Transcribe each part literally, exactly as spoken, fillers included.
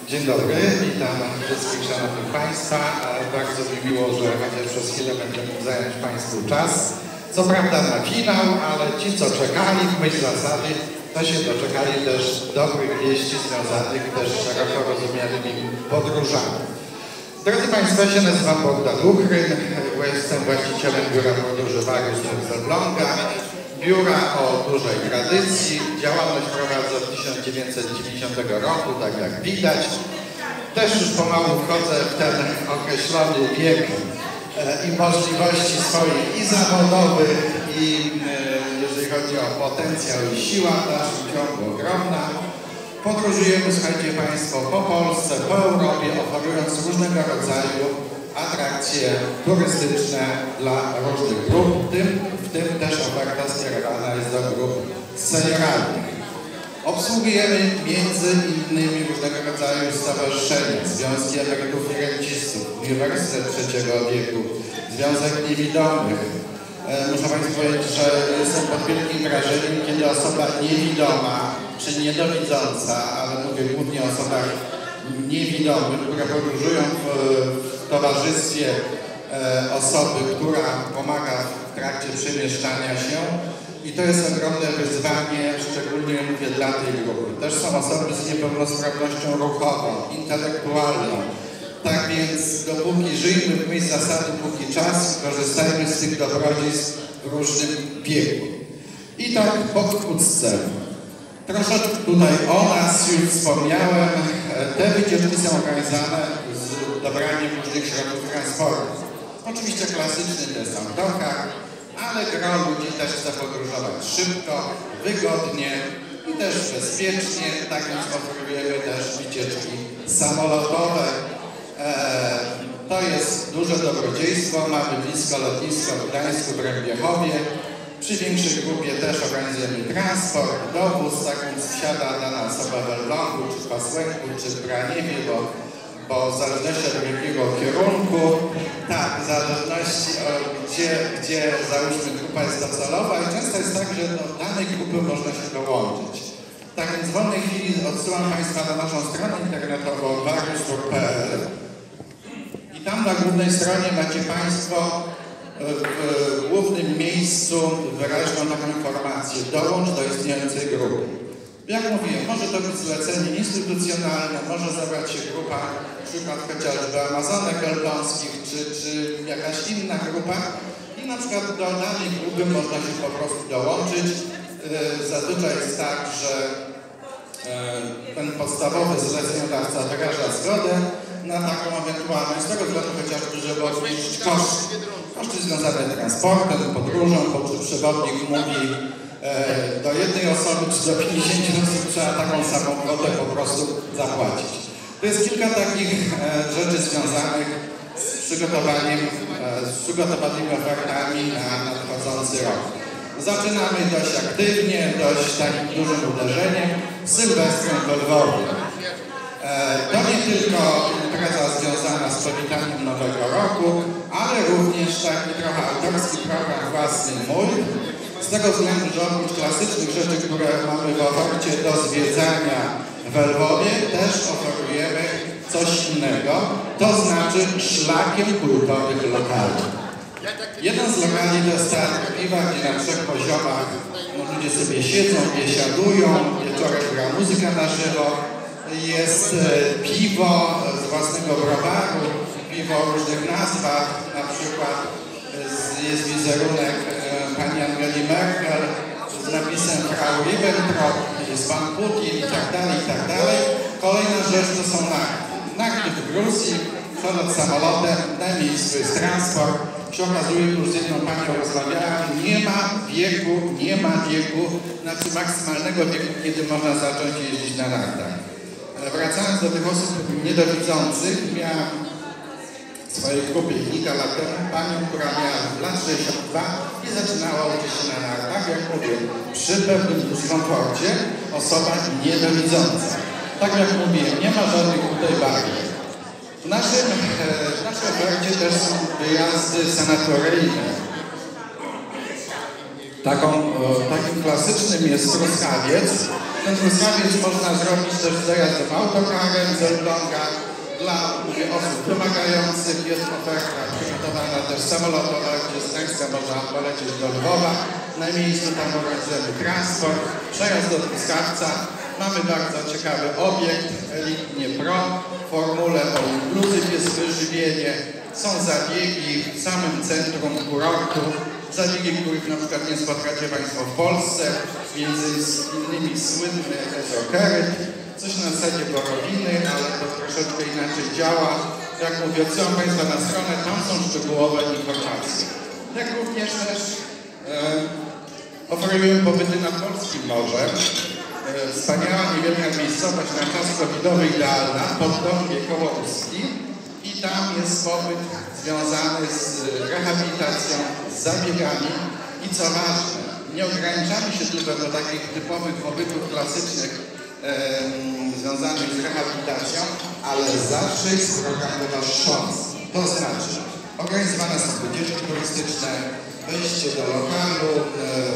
Dzień dobry, witam wszystkich szanownych Państwa. Bardzo mi miło, że chociaż przez chwilę będę mógł zająć Państwu czas. Co prawda na finał, ale ci, co czekali w myśl zasady, to się doczekali też dobrych wieści związanych też z szeroko rozumianymi podróżami. Drodzy Państwo, ja się nazywam Bogdan Luchryn, jestem właścicielem biura podróży Warius z Elbląga. Biura o dużej tradycji. Działalność prowadzę od tysiąc dziewięćset dziewięćdziesiątego roku, tak jak widać. Też już pomału wchodzę w ten określony wiek e, i możliwości swoich i zawodowych, i e, jeżeli chodzi o potencjał i siła w naszym ciągu ogromna. Podróżujemy, słuchajcie Państwo, po Polsce, po Europie, oferując różnego rodzaju atrakcje turystyczne dla różnych grup, w tym, w tym też oferta skierowana jest do grup senioralnych. Obsługujemy między innymi różnego rodzaju stowarzyszenia, Związki Emerytów i Rencistów, Uniwersytet Trzeciego Wieku, Związek Niewidomych. E, muszę Państwu powiedzieć, że jestem pod wielkim wrażeniem, kiedy osoba niewidoma czy niedowidząca, ale mówię głównie o osobach niewidomych, które podróżują w, w towarzystwie e, osoby, która pomaga w trakcie przemieszczania się. I to jest ogromne wyzwanie, szczególnie mówię dla tej grupy. Też są osoby z niepełnosprawnością ruchową, intelektualną. Tak więc dopóki żyjmy w myśl zasady, póki czas, korzystajmy z tych dobrodziejstw w różnym wieku. I tak pokrótce. Troszeczkę tutaj o nas już wspomniałem. Te wycieczki są organizowane z dobraniem różnych środków transportu. Oczywiście klasyczny to jest autokar, ale gro ludzi też chce podróżować szybko, wygodnie i też bezpiecznie. Tak więc oferujemy też wycieczki samolotowe. To jest duże dobrodziejstwo. Mamy blisko lotnisko w Gdańsku, w Rębiechowie. Przy większej grupie też organizujemy transport, dowóz, tak więc wsiada dana osoba w Elblągu, czy w Pasłęku, czy w Braniewie, bo, bo w zależności od jakiego kierunku, tak, w zależności od gdzie, gdzie załóżmy grupa jest docelowa i często jest tak, że do danej grupy można się dołączyć. Tak więc w wolnej chwili odsyłam Państwa na naszą stronę internetową warius kropka p l i tam na głównej stronie macie Państwo w głównym miejscu wyraźną taką informację: dołącz do istniejącej grupy. Jak mówiłem, może to być zlecenie instytucjonalne, może zebrać się grupa, przykład chociażby Amazonek Elbląskich, czy, czy jakaś inna grupa i na przykład do danej grupy można się po prostu dołączyć. Zazwyczaj jest tak, że ten podstawowy zleceniodawca wyraża zgodę na taką ewentualność, z tego względu chociażby, żeby obniżyć koszty. Koszty związane z transportem, podróżą, bo przewodnik mówi e, do jednej osoby czy do pięćdziesięciu osób trzeba taką samą kwotę po prostu zapłacić. To jest kilka takich e, rzeczy związanych z przygotowaniem, e, z przygotowanymi ofertami na nadchodzący rok. Zaczynamy dość aktywnie, dość takim dużym uderzeniem z Sylwestrem w Lwowie. To nie tylko impreza związana z powitaniem Nowego Roku, ale również taki trochę autorski program własny mój. Z tego względu, że oprócz klasycznych rzeczy, które mamy w ofercie do zwiedzania w Lwowie, też oferujemy coś innego, to znaczy szlakiem kultowych lokali. Jeden z lokali to jest Teatr Piwa, gdzie na trzech poziomach no, ludzie sobie siedzą, biesiadują, wieczorem gra muzyka na żywo. Jest e, piwo z własnego browaru, piwo o różnych nazwach, na przykład e, jest wizerunek e, pani Angeli Merkel z napisem Frau Ribbentrop, jest pan Putin i tak dalej, i tak dalej. Kolejna rzecz to są nachty. Nachty w Gruzji, przelot samolotem, na miejscu jest transport. Się okazuje, już z jedną panią rozmawiałem, nie ma wieku, nie ma wieku, znaczy maksymalnego wieku, kiedy można zacząć jeździć na nachtach. Wracając do tych osób niedowidzących, miałem w swojej grupie kilka lat temu panią, która miała lat sześćdziesiąt dwa i zaczynała uczyć się na nartach, jak mówię, przy pewnym dyskomforcie osoba niedowidząca. Tak jak mówiłem, nie ma żadnych tutaj barier. W naszym, w naszej ofercie też są wyjazdy sanatoryjne. Taką, takim klasycznym jest Truskawiec. Ten Truskawiec można zrobić też z dojazdem autokarem z Elbląga. Dla mówię, osób wymagających jest oferta przygotowana też samolotowa, gdzie z Gdańska można polecieć do Lwowa. Na miejscu tam organizujemy transport, przejazd do Truskawca. Mamy bardzo ciekawy obiekt, Elitnie Pro, w formule all inclusive jest wyżywienie. Są zabiegi w samym centrum kurortu, zabiegi, których na przykład nie spotkacie Państwo w Polsce, między innymi słynny ezokeryt, coś na zasadzie borowiny, ale to troszeczkę inaczej działa. Jak mówię, odsyłam Państwa na stronę, tam są szczegółowe informacje. Jak również też e, oferujemy pobyty nad polskim morzem. E, wspaniała, niewielka miejscowość na czas covidowy idealna, Poddąbie koło Ustki. I tam jest pobyt związany z rehabilitacją, z zabiegami i co ważne, nie ograniczamy się tylko do takich typowych pobytów klasycznych e, związanych z rehabilitacją, ale zawsze jest program towarzyszący. To znaczy, organizowane są wycieczki turystyczne, wejście do lokalu, e,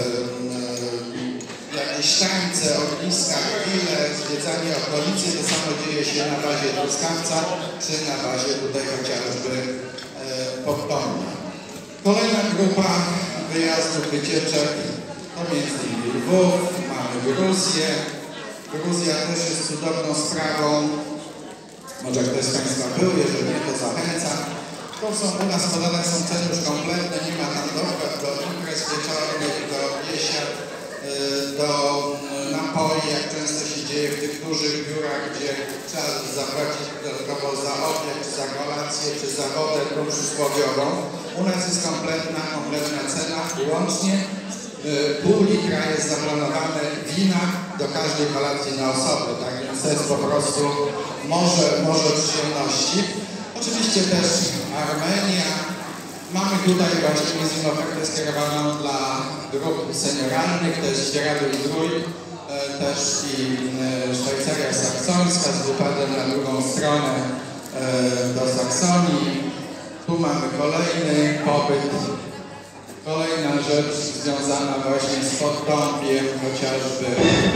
e, jakieś tańce, ogniska, grille, zwiedzanie okolicy. To samo dzieje się na bazie Truskawca, czy na bazie tutaj chociażby e, Poddąbia. Kolejna grupa wyjazdów, wycieczek to między innymi Lwów, mamy Gruzję. Gruzja też jest cudowną sprawą. Może ktoś z Państwa był, jeżeli nie, to zachęcam. To są u nas podane są ceny już kompletne, nie ma tam dopłat do imprez wieczornych, do biesiad, do napoi, jak często się dzieje w tych dużych biurach, gdzie trzeba zapłacić dodatkowo za obiad, czy za kolację, czy za wodę przysłowiową. U nas jest kompletna, kompletna cena, łącznie pół litra jest zaplanowane wina do każdej kolacji na osobę, tak więc to jest po prostu morze, morze przyjemności. Oczywiście też Armenia. Mamy tutaj właśnie między innymi ofertę skierowaną dla grup senioralnych, to jest Ścierady i Trój, też i Szwajcaria Saksońska z wypadem na drugą stronę do Saksonii. Tu mamy kolejny pobyt, kolejna rzecz związana właśnie z Poddąbiem chociażby.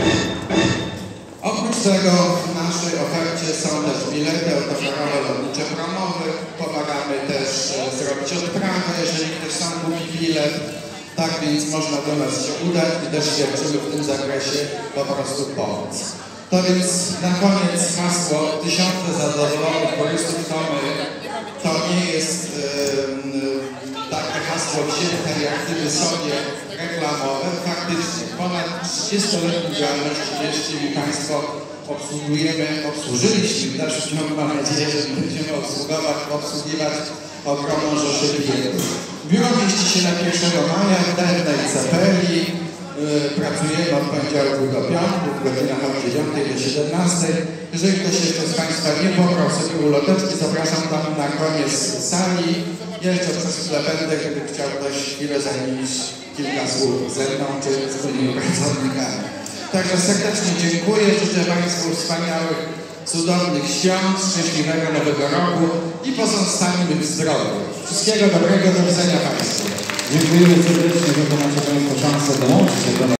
Oprócz tego w naszej ofercie są też bilety autokarowe, lotnicze promowe. Pomagamy też zrobić odprawę, jeżeli ktoś sam kupi bilet. Tak więc można do nas się udać i też świadczymy w tym zakresie po prostu pomoc. To więc na koniec hasło tysiące zadowolonych turystów to my. To nie jest yy, takie hasło wzięte jak gdyby sobie reklamowe. Faktycznie ponad trzydziestoletnią działalności, wierzcie mi Państwo, obsługujemy, obsłużyliśmy w dalszym ciągu, mam nadzieję, że będziemy obsługować, obsługiwać ogromną rzeszę klientów. Biuro mieści się na pierwszego maja w Dębnej Capeli. Yy, pracujemy od poniedziałku do piątku, w godzinach od dziewiątej do siedemnastej. Jeżeli ktoś jeszcze z Państwa nie pobrał sobie uloteczki, zapraszam tam na koniec sali. Jeszcze przez chwilę będę, gdyby chciał ktoś chwilę zamienić kilka słów ze mną czy z moimi pracownikami. Także serdecznie dziękuję, życzę Państwu wspaniałych, cudownych świąt, szczęśliwego Nowego Roku i pozostańmy zdrowi. Wszystkiego dobrego, do widzenia Państwu. Dziękujemy serdecznie, że macie Państwo szansę dołączyć się do nas.